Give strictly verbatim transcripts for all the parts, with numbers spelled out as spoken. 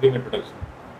Leave introduction.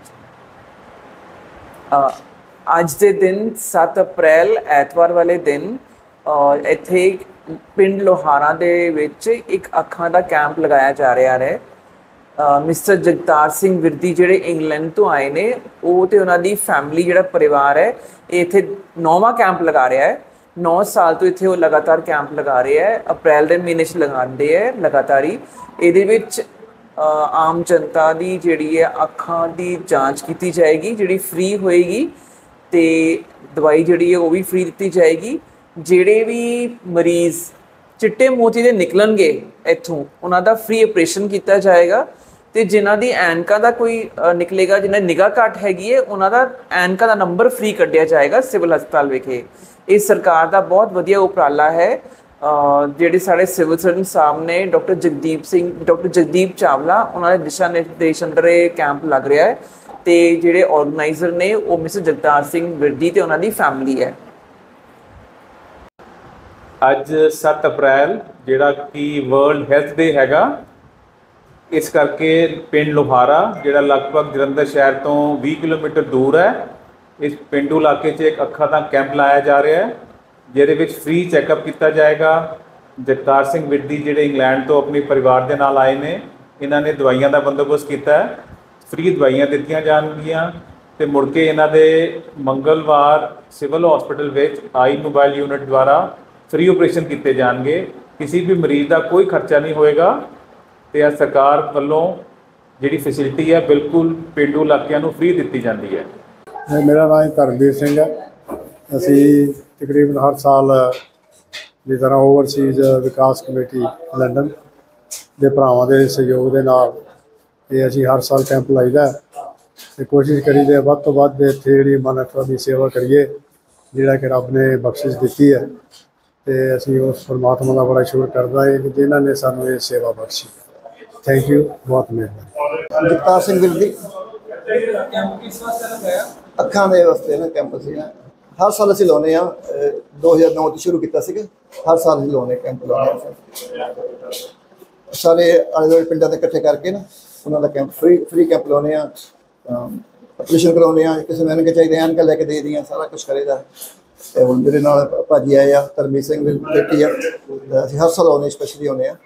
ਅੱਜ ਦੇ ਦਿਨ ਸੱਤ ਅਪ੍ਰੈਲ ਐਤਵਾਰ ਵਾਲੇ ਦਿਨ ਇੱਥੇ ਪਿੰਡ ਲੋਹਾਰਾਂ ਦੇ ਵਿੱਚ ਇੱਕ ਅੱਖਾਂ ਦਾ ਕੈਂਪ ਲਗਾਇਆ ਜਾ ਰਿਹਾ ਹੈ। ਮਿਸਟਰ ਜਗਤਾਰ ਸਿੰਘ ਵਿਰਦੀ ਜਿਹੜੇ ਇੰਗਲੈਂਡ ਤੋਂ ਆਏ ਨੇ, ਉਹ ਤੇ ਉਹਨਾਂ ਦੀ ਫੈਮਿਲੀ ਜਿਹੜਾ ਪਰਿਵਾਰ ਹੈ, ਇਹ ਇੱਥੇ ਨੌਵਾਂ ਕੈਂਪ ਲਗਾ ਰਿਹਾ ਹੈ। ਨੌ ਸਾਲ ਤੋਂ ਇੱਥੇ ਉਹ ਲਗਾਤਾਰ ਕੈਂਪ ਲਗਾ ਰਹੇ ਹੈ। ਅਪ੍ਰੈਲ ਦੇ ਮਹੀਨੇ 'ਚ ਲਗਾਉਂਦੇ ਹੈ ਲਗਾਤਾਰ ਹੀ। ਇਹਦੇ ਵਿੱਚ ਆਮ ਜਨਤਾ ਦੀ ਜਿਹੜੀ ਹੈ ਅੱਖਾਂ ਦੀ ਜਾਂਚ ਕੀਤੀ ਜਾਏਗੀ, ਜਿਹੜੀ ਫ੍ਰੀ ਹੋਏਗੀ, ਅਤੇ ਦਵਾਈ ਜਿਹੜੀ ਹੈ ਉਹ ਵੀ ਫ੍ਰੀ ਦਿੱਤੀ ਜਾਏਗੀ। ਜਿਹੜੇ ਵੀ ਮਰੀਜ਼ ਚਿੱਟੇ ਮੋਤੀ ਦੇ ਨਿਕਲਣਗੇ ਇੱਥੋਂ, ਉਹਨਾਂ ਦਾ ਫ੍ਰੀ ਆਪਰੇਸ਼ਨ ਕੀਤਾ ਜਾਏਗਾ। ਅਤੇ ਜਿਨ੍ਹਾਂ ਦੀ ਐਨਕਾਂ ਦਾ ਕੋਈ ਨਿਕਲੇਗਾ, ਜਿਨ੍ਹਾਂ ਦੀ ਨਿਗਾਹ ਘੱਟ ਹੈਗੀ ਹੈ, ਉਹਨਾਂ ਦਾ ਐਨਕਾਂ ਦਾ ਨੰਬਰ ਫ੍ਰੀ ਕੱਢਿਆ ਜਾਏਗਾ ਸਿਵਲ ਹਸਪਤਾਲ ਵਿਖੇ। ਇਹ ਸਰਕਾਰ ਦਾ ਬਹੁਤ ਵਧੀਆ ਉਪਰਾਲਾ ਹੈ। ਜਿਹੜੇ ਸਾਡੇ ਸਿਵਲ ਸਰਜਨ ਸਾਹਿਬ ਨੇ, ਡਾਕਟਰ ਜਗਦੀਪ ਸਿੰਘ ਡਾਕਟਰ ਜਗਦੀਪ ਚਾਵਲਾ, ਉਹਨਾਂ ਦੇ ਦਿਸ਼ਾ ਨਿਰਦੇਸ਼ ਅੰਦਰ ਇਹ ਕੈਂਪ ਲੱਗ ਰਿਹਾ ਹੈ। ਅਤੇ ਜਿਹੜੇ ਔਰਗਨਾਈਜ਼ਰ ਨੇ ਉਹ ਮਿਸਟਰ ਜਗਤਾਰ ਸਿੰਘ ਵਿਰਦੀ ਅਤੇ ਉਹਨਾਂ ਦੀ ਫੈਮਿਲੀ ਹੈ। ਅੱਜ ਸੱਤ ਅਪ੍ਰੈਲ ਜਿਹੜਾ ਕਿ ਵਰਲਡ ਹੈਲਥ ਡੇ ਹੈਗਾ, ਇਸ ਕਰਕੇ ਪਿੰਡ ਲੋਹਾਰਾ ਜਿਹੜਾ ਲਗਭਗ ਜਲੰਧਰ ਸ਼ਹਿਰ ਤੋਂ ਵੀਹ ਕਿਲੋਮੀਟਰ ਦੂਰ ਹੈ, ਇਸ ਪੇਂਡੂ ਇਲਾਕੇ 'ਚ ਇੱਕ ਅੱਖਾਂ ਦਾ ਕੈਂਪ ਲਾਇਆ ਜਾ ਰਿਹਾ ਹੈ, ਜਿਹਦੇ ਵਿੱਚ ਫ੍ਰੀ ਚੈੱਕਅਪ ਕੀਤਾ ਜਾਏਗਾ। ਜਗਤਾਰ ਸਿੰਘ ਵਿਰਦੀ ਜਿਹੜੇ ਇੰਗਲੈਂਡ ਤੋਂ ਆਪਣੇ ਪਰਿਵਾਰ ਦੇ ਨਾਲ ਆਏ ਨੇ, ਇਹਨਾਂ ਨੇ ਦਵਾਈਆਂ ਦਾ ਬੰਦੋਬਸਤ ਕੀਤਾ ਹੈ। ਫ੍ਰੀ ਦਵਾਈਆਂ ਦਿੱਤੀਆਂ ਜਾਣਗੀਆਂ ਅਤੇ ਮੁੜ ਕੇ ਇਹਨਾਂ ਦੇ ਮੰਗਲਵਾਰ ਸਿਵਲ ਹਸਪੀਟਲ ਵਿੱਚ ਆਈ ਮੋਬਾਈਲ ਯੂਨਿਟ ਦੁਆਰਾ ਫ੍ਰੀ ਆਪਰੇਸ਼ਨ ਕੀਤੇ ਜਾਣਗੇ। ਕਿਸੇ ਵੀ ਮਰੀਜ਼ ਦਾ ਕੋਈ ਖਰਚਾ ਨਹੀਂ ਹੋਏਗਾ ਅਤੇ ਇਹ ਸਰਕਾਰ ਵੱਲੋਂ ਜਿਹੜੀ ਫੈਸਿਲਿਟੀ ਹੈ ਬਿਲਕੁਲ ਪੇਂਡੂ ਇਲਾਕਿਆਂ ਨੂੰ ਫ੍ਰੀ ਦਿੱਤੀ ਜਾਂਦੀ ਹੈ। ਮੇਰਾ ਨਾਮ ਧਰਮਵੀਰ ਸਿੰਘ ਹੈ। ਅਸੀਂ ਤਕਰੀਬਨ ਹਰ ਸਾਲ ਜਿਸ ਤਰ੍ਹਾਂ ਓਵਰਸੀਜ਼ ਵਿਕਾਸ ਕਮੇਟੀ ਲੰਡਨ ਦੇ ਭਰਾਵਾਂ ਦੇ ਸਹਿਯੋਗ ਦੇ ਨਾਲ ਇਹ ਅਸੀਂ ਹਰ ਸਾਲ ਕੈਂਪ ਲਾਈਦਾ ਅਤੇ ਕੋਸ਼ਿਸ਼ ਕਰੀਦੇ ਵੱਧ ਤੋਂ ਵੱਧ ਇੱਥੇ ਜਿਹੜੀ ਮਾਨਵਤਾ ਦੀ ਸੇਵਾ ਕਰੀਏ, ਜਿਹੜਾ ਕਿ ਰੱਬ ਨੇ ਬਖਸ਼ਿਸ਼ ਦਿੱਤੀ ਹੈ। ਅਤੇ ਅਸੀਂ ਉਸ ਪਰਮਾਤਮਾ ਦਾ ਬੜਾ ਸ਼ੁਕਰ ਕਰਦਾ ਹੈ ਕਿ ਜਿਨ੍ਹਾਂ ਨੇ ਸਾਨੂੰ ਇਹ ਸੇਵਾ ਬਖਸ਼ੀ। ਥੈਂਕ ਯੂ, ਬਹੁਤ ਮਿਹਰਬਾਨੀ। ਜਗਤਾਰ ਸਿੰਘ ਵਿਰਦੀ ਅੱਖਾਂ ਦੇ ਵਾਸਤੇ ਨਾ ਕੈਂਪ ਸੀ। ਹਰ ਸਾਲ ਅਸੀਂ ਲਾਉਂਦੇ ਹਾਂ। ਦੋ ਹਜ਼ਾਰ ਨੌ 'ਚ ਸ਼ੁਰੂ ਕੀਤਾ ਸੀਗਾ। ਹਰ ਸਾਲ ਅਸੀਂ ਲਾਉਂਦੇ ਕੈਂਪ ਲਾਉਂਦੇ ਹਾਂ। ਸਾਰੇ ਆਲੇ ਦੁਆਲੇ ਪਿੰਡਾਂ ਦੇ ਇਕੱਠੇ ਕਰਕੇ ਨਾ ਉਹਨਾਂ ਦਾ ਕੈਂਪ ਫ੍ਰੀ ਫ੍ਰੀ ਕੈਂਪ ਲਾਉਂਦੇ ਹਾਂ। ਆਪਰੇਸ਼ਨ ਕਰਾਉਂਦੇ ਹਾਂ। ਕਿਸੇ ਨੂੰ ਐਨਕ ਚਾਹੀਦੇ ਐਨਕ ਲੈ ਕੇ ਦੇ ਦੀਆਂ, ਸਾਰਾ ਕੁਛ ਕਰੇਗਾ। ਅਤੇ ਹੁਣ ਮੇਰੇ ਨਾਲ ਭਾਜੀ ਆਏ ਆ, ਧਰਮਵੀਰ ਸਿੰਘ ਬੇਟੀ ਆ। ਅਸੀਂ ਹਰ ਸਾਲ ਆਉਂਦੇ, ਸਪੈਸ਼ਲੀ ਆਉਂਦੇ ਹਾਂ।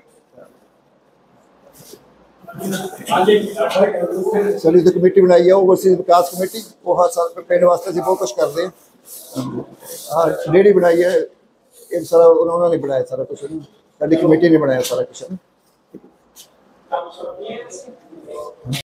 ਸਾਡੀ ਜੋ ਕਮੇਟੀ ਬਣਾਈ ਹੈ ਓਵਰਸੀਜ਼ ਵਿਕਾਸ ਕਮੇਟੀ, ਉਹ ਹਰ ਸਾਲ ਪਿੰਡ ਵਾਸਤੇ ਅਸੀਂ ਬਹੁਤ ਕੁਛ ਕਰਦੇ ਹਾਂ। ਹਾਂ, ਜਿਹੜੀ ਬਣਾਈ ਹੈ ਇਹ ਸਾਰਾ ਉਹਨਾਂ ਨੇ ਬਣਾਇਆ, ਸਾਰਾ ਕੁਛ ਸਾਡੀ ਕਮੇਟੀ ਨੇ ਬਣਾਇਆ ਸਾਰਾ ਕੁਛ।